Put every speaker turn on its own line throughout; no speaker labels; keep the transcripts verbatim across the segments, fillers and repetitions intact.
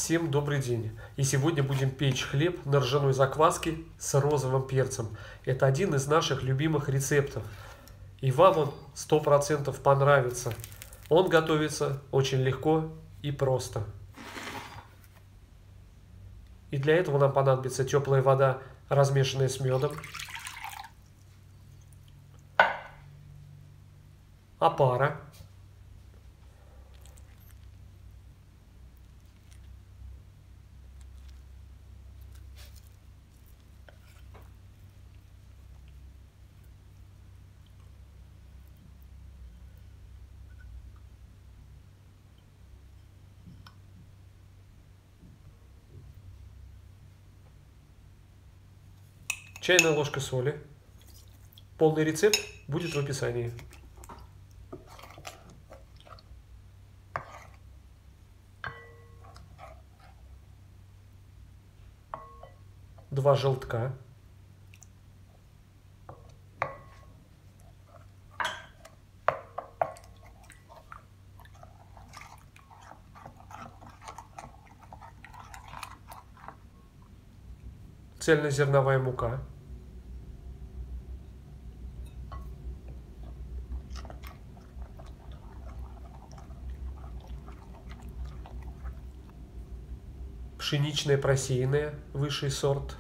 Всем добрый день! И сегодня будем печь хлеб на ржаной закваске с розовым перцем. Это один из наших любимых рецептов. И вам он сто процентов понравится. Он готовится очень легко и просто. И для этого нам понадобится теплая вода, размешанная с медом, опара, чайная ложка соли. Полный рецепт будет в описании. Два желтка. Цельнозерновая мука. Пшеничная просеянная, высший сорт.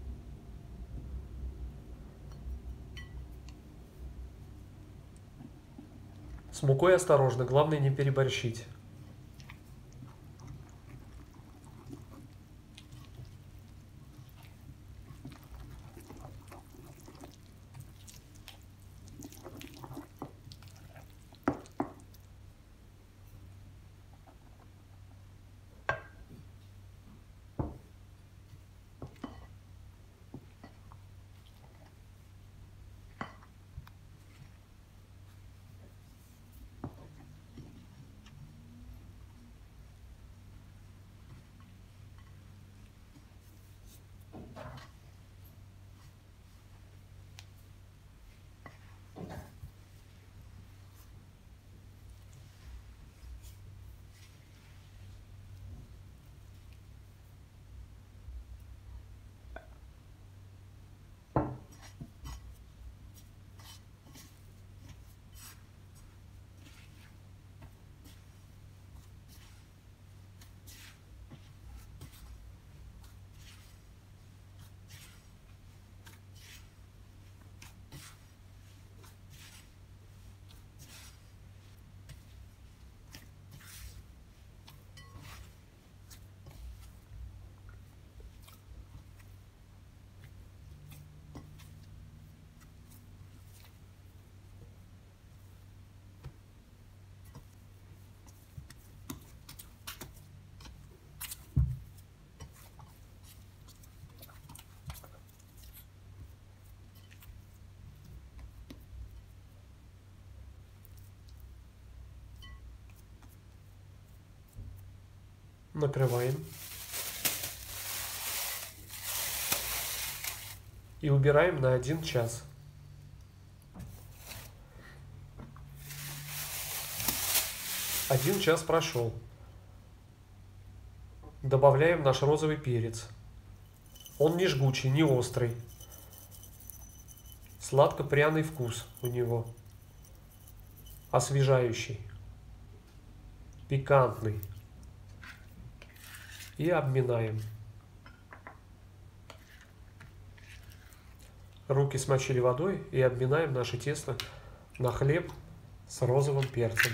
С мукой осторожно, главное не переборщить. Накрываем. И убираем на один час. Один час прошел. Добавляем наш розовый перец. Он не жгучий, не острый. Сладко-пряный вкус у него. Освежающий. Пикантный. И обминаем. Руки смочили водой и обминаем наше тесто на хлеб с розовым перцем.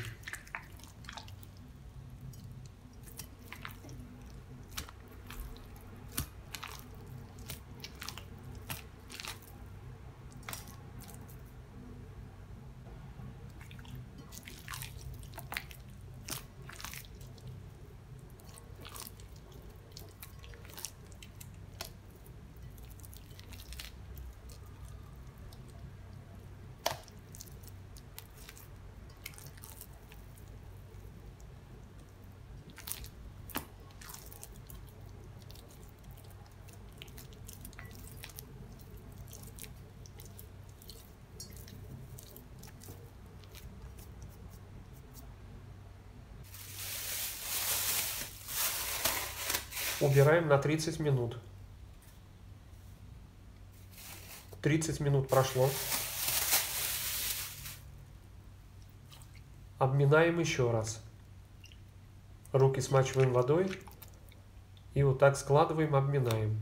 Убираем на тридцать минут. тридцать минут прошло. Обминаем еще раз. Руки смачиваем водой и вот так складываем, обминаем.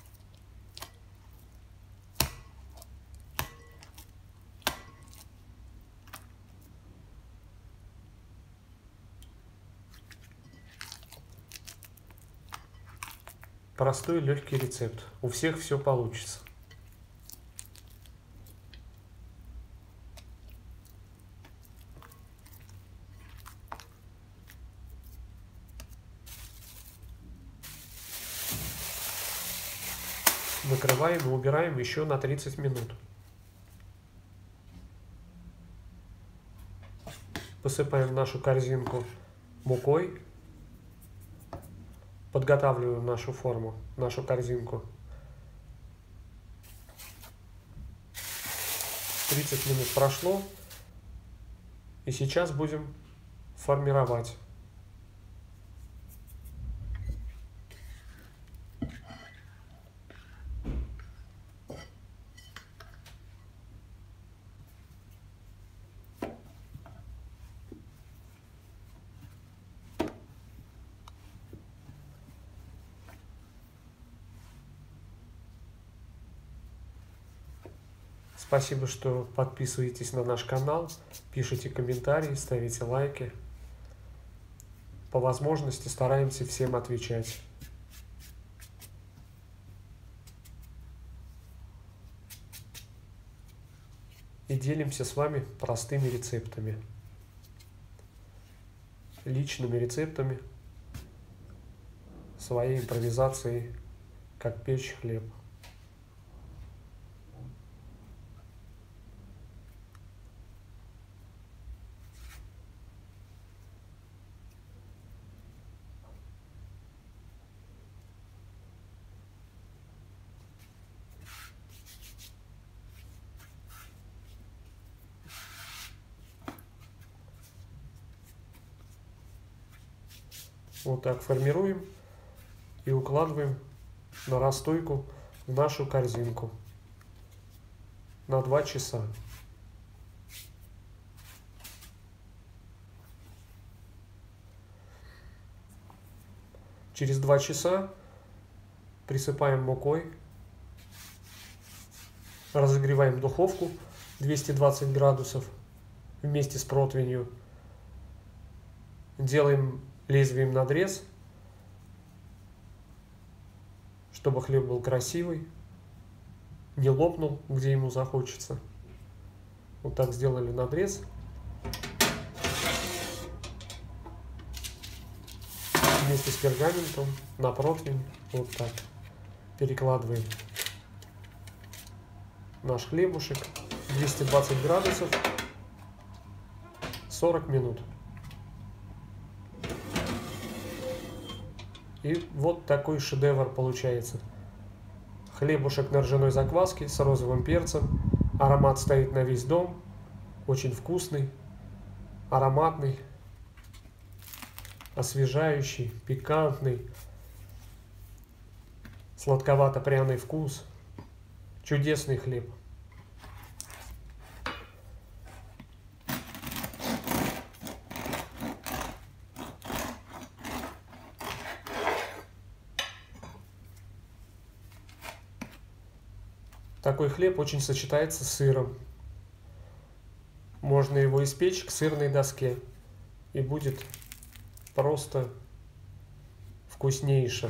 Простой легкий рецепт. У всех все получится. Накрываем и убираем еще на тридцать минут. Посыпаем нашу корзинку мукой. Подготавливаем нашу форму, нашу корзинку. тридцать минут прошло. И сейчас будем формировать. Спасибо, что подписываетесь на наш канал, пишите комментарии, ставите лайки. По возможности стараемся всем отвечать. И делимся с вами простыми рецептами, личными рецептами, своей импровизацией, как печь хлеб. Вот так формируем и укладываем на расстойку в нашу корзинку на два часа. Через два часа присыпаем мукой, разогреваем духовку двести двадцать градусов вместе с противнью, делаем лезвием надрез, чтобы хлеб был красивый, не лопнул, где ему захочется. Вот так сделали надрез. Вместе с пергаментом на противень вот так перекладываем наш хлебушек. двести двадцать градусов, сорок минут. И вот такой шедевр получается. Хлебушек на ржаной закваске с розовым перцем. Аромат стоит на весь дом. Очень вкусный, ароматный, освежающий, пикантный, сладковато-пряный вкус. Чудесный хлеб. Такой хлеб очень сочетается с сыром. Можно его испечь к сырной доске. И будет просто вкуснейше.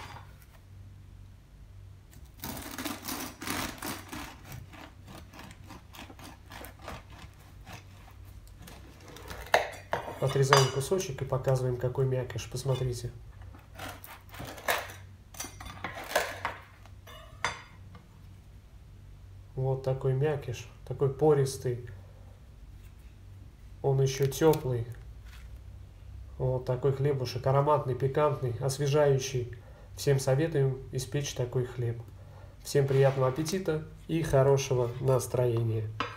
Отрезаем кусочек и показываем, какой мякиш. Посмотрите. Вот такой мякиш, такой пористый. Он еще теплый. Вот такой хлебушек, ароматный, пикантный, освежающий. Всем советуем испечь такой хлеб. Всем приятного аппетита и хорошего настроения.